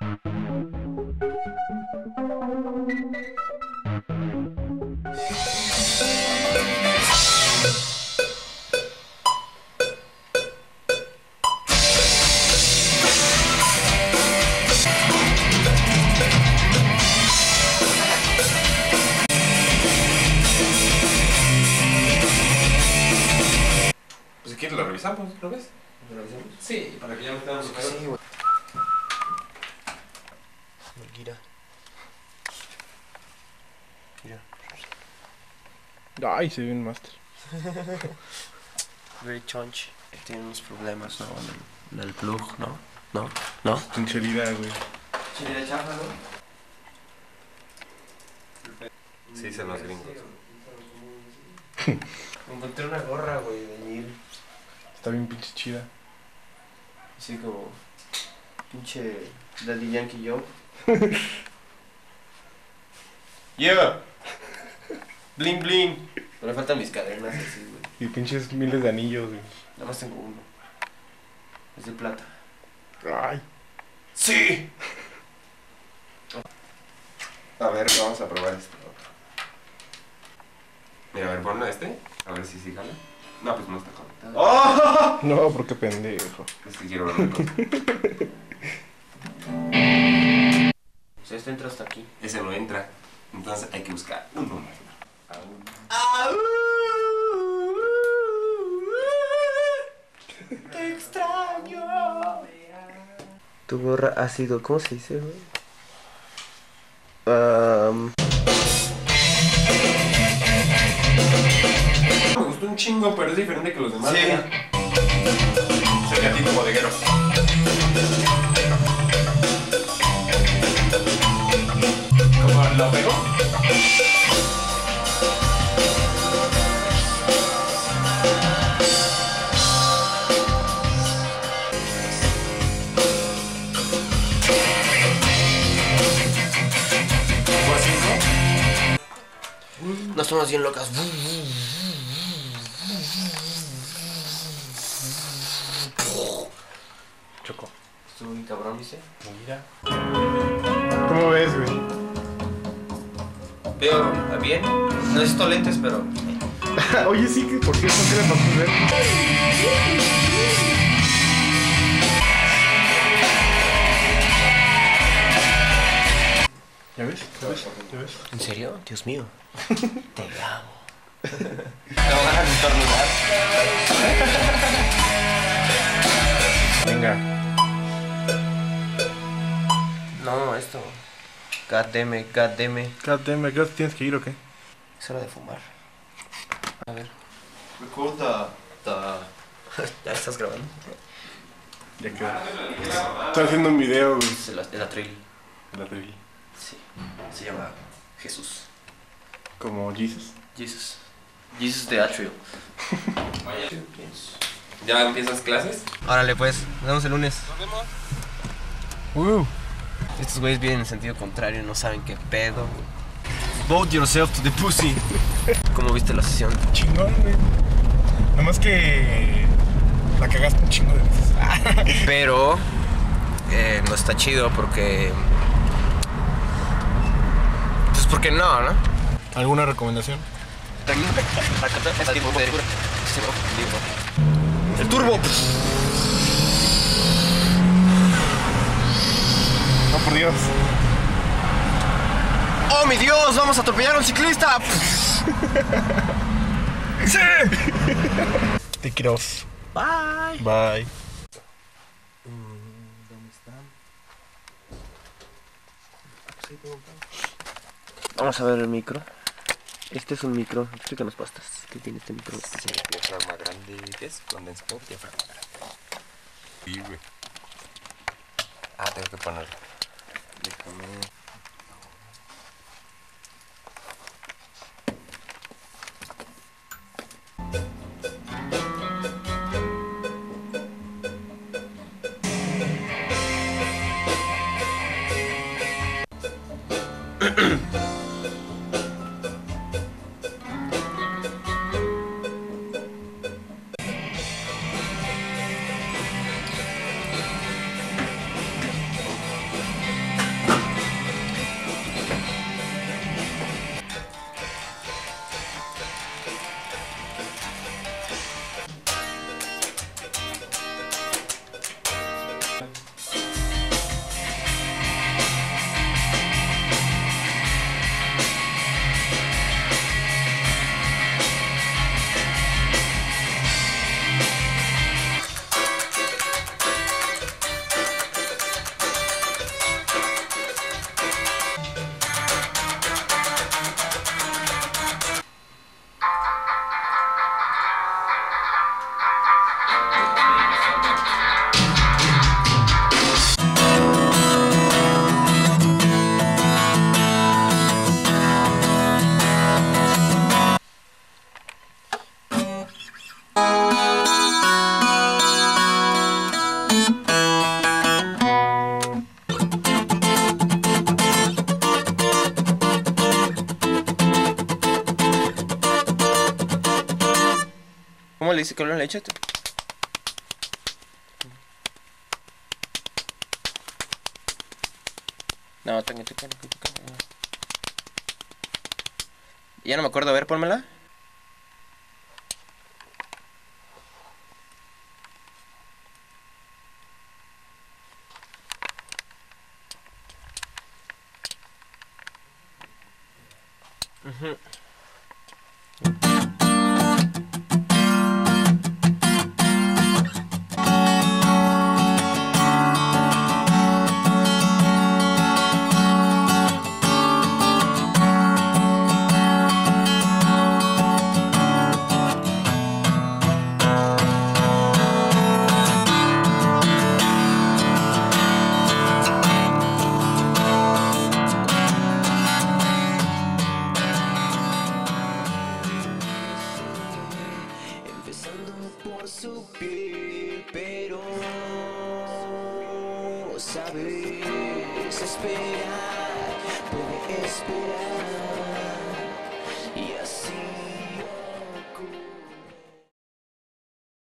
Pues si quieres lo revisamos, ¿lo ves? ¿Lo revisamos? Sí, para que ya metamos el Sí, güey. Mira. Mira. Ay, se ve un máster. Very chunch. Tiene unos problemas, ¿no? En el plug, ¿no? ¿No? ¿No? Sinceridad, güey. Chile chafa, ¿no? Sí, dicen los gringos. Encontré una gorra, güey, de Neil. Está bien pinche chida. Así como... pinche... Daddy Yankee Joe. ¡Yeah! ¡Bling, bling! No le faltan mis cadenas así, güey. Y pinches miles de anillos, güey. Nada más tengo uno. Es de plata. Ay. ¡Sí! A ver, vamos a probar esto. Mira, a ver, ponlo este. A ver si sí jala. No, pues no está conectado. ¡Oh! No, porque pendejo. Es que quiero ver una cosa. O sea, este entra hasta aquí. Ese no entra. Entonces hay que buscar uno más. Te extraño. Tu gorra ha sido... ¿Cómo se dice, güey? Me gustó un chingo, pero es diferente que los demás. Sí. Sería tipo bodeguero. ¿Cómo lo pegó? ¿Fue así, no? No estamos bien locas. Choco. Estuvo muy cabrón, ¿viste? Mira. ¿Cómo ves, güey? Veo bien. No necesito lentes, pero... Oye, sí, que por cierto, ¿qué le pasó a ver? ¿Ya ves? ¿Ya ves? ¿Ya ves? ¿En serio? Dios mío. Te amo. Te van a estornudar. Venga. No, esto. Goddammit, goddammit. Cállate, ¿qué tienes que ir o qué? Es hora de fumar. A ver. Record ¿Ya estás grabando? Ya quedó. Estoy haciendo un video, güey. Es la trail. La TV. Sí. Se llama Jesús. Como Jesus. Jesus. Jesus de Atrial. ¿Ya empiezas clases? Órale pues, nos vemos el lunes. Nos vemos. Estos güeyes vienen en sentido contrario, no saben qué pedo. Vote yourself to the pussy. ¿Cómo viste la sesión? Chingón, güey. Nada más que la cagaste un chingo de veces. Pero no está chido porque... Pues porque no, ¿no? ¿Alguna recomendación? El turbo. No, por Dios. ¡Oh, mi Dios! ¡Vamos a atropellar a un ciclista! ¡Sí! Te quiero. Bye. Bye. ¿Dónde están? Vamos a ver el micro. Este es un micro. Explícanos, pastas. ¿Qué tiene este micro? Sí, diafragma grande. ¿Qué es? Condensador, diafragma grande. Sí, güey. Ah, tengo que ponerlo. Déjame. dice con la leche. No, tengo. Ya no me acuerdo, a ver, pónmela. Por su piel, pero sabes esperar, puede esperar.